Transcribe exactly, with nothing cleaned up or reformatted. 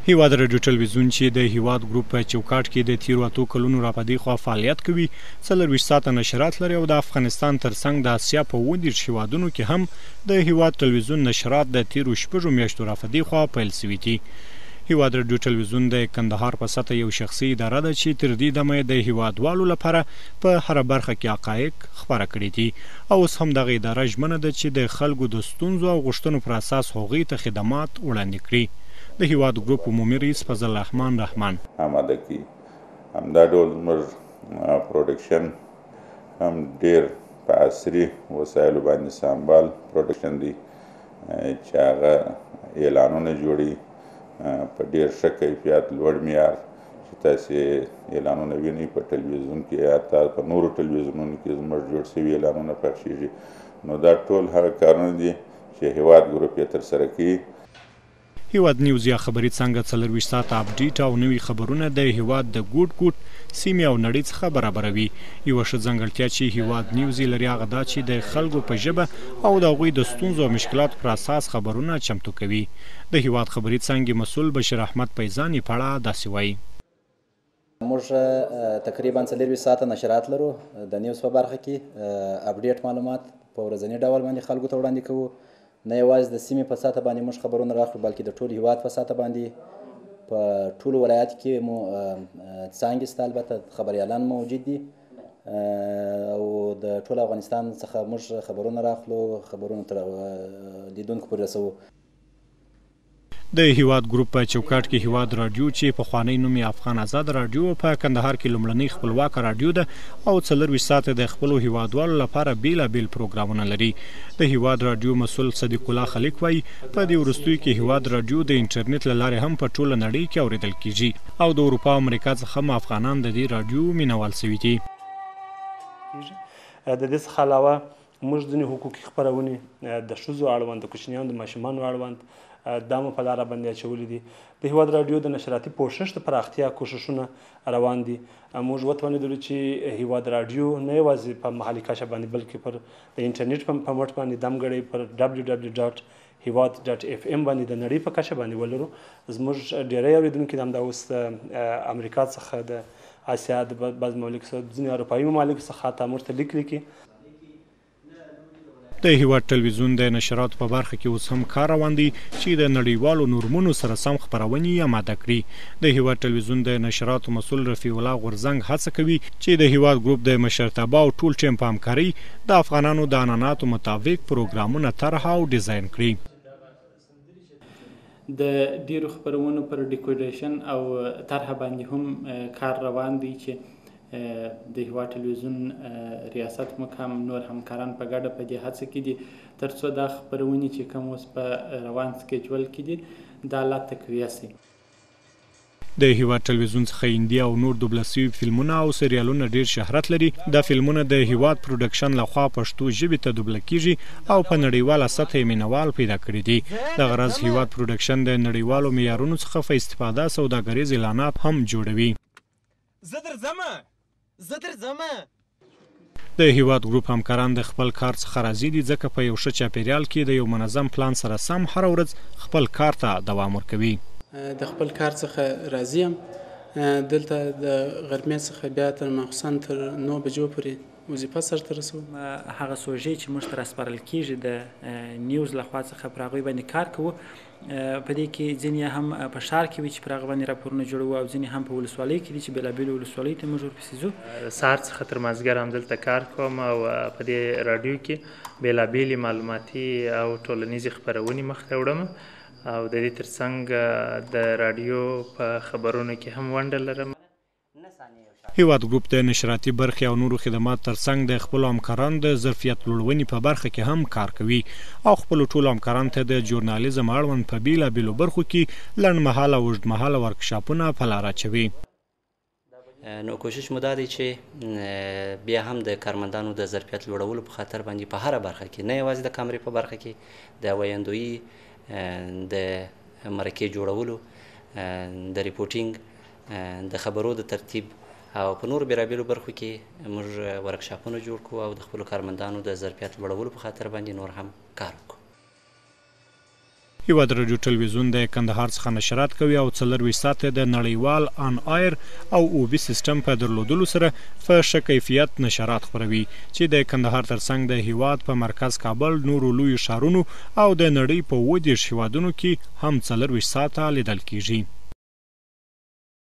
هیواد راډیو ټلویزیون چې د هیواد ګروپ په چوکاټ کې د تیرو اتو کلونو راپدې خوا فعالیت کوي څلرویشت ساعته نشرات لري او د افغانستان ترڅنګ د اسیا په اووه دېرش هیوادونو کې هم د هیواد ټلویزیون نشرات د تیرو شپږو میاشتو راپدې خوا پیل سوي دي. هیواد راډیو ټلویزیون د کندهار په سطح یو شخصي اداره ده چې تر دې دمه د هیوادوالو لپاره په هره برخه کې حقایق خپاره کړي دي او اوس هم دغه اداره ژمنه ده چې د خلکو د ستونزو او غوښتنو پر اساس هغوی ته خدمات وړاندې کړي. د هیواد ګروپ عمومي رئیس فضل الرحمن رحمان آماده کی همدا ډول زموږ پروډکشن هم ډېر په عصري وسایلو باندې سمبال پروډکشن دی چې هغه اعلانونه جوړي په ډېر ښه کیفیت لوړ معیار چې تاسې اعلانونه وینئ په ټلویزیون کې حتی په نورو ټلویزیونونو کې زموږ جوړ شوي اعلانونه پخشېږي نو دا ټول هغه کارونه دي چې هیواد ګروپ یې ترسره کوي. هیواد نیوز یا خبري څنګه څلرویشت ساعته اپډیټ او نوي خبرونه د هیواد د ګوټ ګوټ سیمې او نړۍ څخه برابروي. یوه ښه ځانګړتیا چې هیواد نیوز یې لري هغه دا چې د خلکو په ژبه او د هغوی د ستونزو او مشکلاتو پر اساس خبرونه چمتو کوي. د هیواد خبري څانګې مسؤل بشیر احمد پیزان یې په اړه داسې وایي. موږ تقریبا څلرویشت ساعته نشرات لرو د نیوز په برخه کې اپډیټ معلومات په ورځني ډول باندې خلکو ته وړاندې کوو. نه یوازې د سیمې په سطحه باندې موږ خبرونه راخلو بلکې د ټول هیواد په سطحه باندې په ټولو ولایاتو کې مو څانګې شته البته خبریالان موجود دي او د ټول افغانستان څخه موږ خبرونه راخلو خبرونه تر لیدونکو پورې رسوو. د هیواد ګروپ په چوکاټ کې هیواد راډیو چې پخوانی نوم یې افغان آزاد راډیو په کندهار کې لومړنۍ خپلواکه راډیو ده او څلرویشت ساعته د خپلو هیوادوالو لپاره بیلابیل پروګرامونه لري. د هیواد راډیو مسؤل صدیق الله خلیق وایي په دې وروستیو کې هیواد راډیو د انټرنیټ له لارې هم په ټوله نړۍ کې اورېدل کیږي او د اروپا او امریکا څخه هم افغانان د دې راډیو مینوال سوي دي. د دې څخه علاوه موږ ځینې حقوقي خپرونې د ښځو اړوند د کوچنیانو د ماشومانو اړوند دا مو په لاره باندې اچولي دي. د هیواد راډیو د نشراتي پوښښ د پراختیا کوښښونه روان دي. موږ وتوانېدلو چې هیواد راډیو نه یوازې په محلي کچه باندې بلکې پر د انټرنیټ په مټ باندې دمګړی پر ډبلیو ډبلیو ډاټ هیواد ډاټ اف ام باندې د نړۍ په کچه باندې ولرو. زموږ ډېری اورېدونکي همدا اوس د امریکا څخه د اسیا د بعض ممالکو څخه ځینې اروپایي ممالکو څخه حتی موږ ته لیک لیکي. د هیواد ټلویزیون د نشراتو په برخه کې اوس هم کار روان دی چې د نړیوالو نورمونو سره سم خپرونې آماده کړي. د هیواد ټلویزیون د نشراتو مسؤل رفیع الله غورزنګ هڅه کوي چې د هیواد ګروپ د مشرتابه او ټول ټیم په همکارۍ د افغانانو د عنعناتو مطابق پروګرامونه طرح او ډیزاین کړي. د ډیرو خپرونو پر ډیکوریشن او طرح باندې هم کار روان دی چې د هیواد ټلویزیون ریاست مقام نور همکاران په ګډه په دې هڅه کې دي تر څو دا خپرونې چې کوم اوس په روان سکیجول کې دي دا لا تقویه شي. د هیواد ټلویزیون څخه هندي او نور دوبله سوي فلمونه او سریالونه ډیر شهرت لري. دا فلمونه د هیواد پروډکشن لخوا پښتو ژبې ته دوبله کیږي او په نړیواله سطح مینوال پیدا کړي دي. د غرض هیواد پروډکشن د نړیوالو معیارونو څخه په استفاده سوداګریز اعلانات هم جوړوي. زه درځمه زه درځمه د هیواد ګروپ همکاران د خپل کار څخه راضي دي ځکه په یو ښه چاپیریال کې د یو منظم پلان سره سم هره ورځ خپل کار ته دوام ورکوي. د خپل کار څخه راضي یم. دلته د غرمې څخه بیا تر ماخوستن تر نو بجو پورې وظیفه سرته رسوم. هغه سوژې چې موږ ته راسپارل کیږي د نیوز لخوا څخه پر هغوی باندې کار کوو. په دې کې ځینې هم په ښار کې وي چې پر هغه باندې راپورونه جوړوو او ځینې هم په ولسوالۍ کې دي چې بېلابېلو ولسوالیو ته موږ ورپسې ځو. سهار څخه تر مازدیګر همدلته کار کوم او په دې راډیو کې بېلابېلې معلوماتي او ټولنیزې خپرونې مخته وړم او د دې ترڅنګ د راډیو په خبرونو کې هم ونډه لرم. هیواد ګروپ د نشراتي برخې او نورو خدمات ترڅنګ د خپلو همکارانو د ظرفیت لوړونې په برخه کې هم کار کوي او خپلو ټولو همکارانو ته د ژورنالیزم اړوند په بیلابیلو برخو کې لنډمهاله او اوږدمهاله ورکشاپونه په لاره اچوي. نو کوشش مو دا دی چې بیا هم د کارمندانو د ظرفیت لوړولو په خاطر باندې په هره برخه کې نه یوازې د کامرې په برخه کې د ویندویي د مرکې جوړولو د ریپورټینګ د خبرو د ترتیب او په نورو بیلابیلو برخو کې موږ ورکشاپونه جوړ کړو او د خپلو کارمندانو د ظرفیت لوړولو په خاطر باندې نور هم کار وکړو. هیواد راډیو ټلویزیون د کندهار څخه نشرات کوي او څلرویشت ساعته د نړیوال آن ایر او اوبي سیستم په درلودلو سره په ښه کیفیت نشرات خپروي چې د کندهار ترڅنګ د هیواد په مرکز کابل نورو لویو ښارونو او د نړۍ په اووه دېرش هیوادونو کې هم څلرویشت ساعته لیدل کیږي.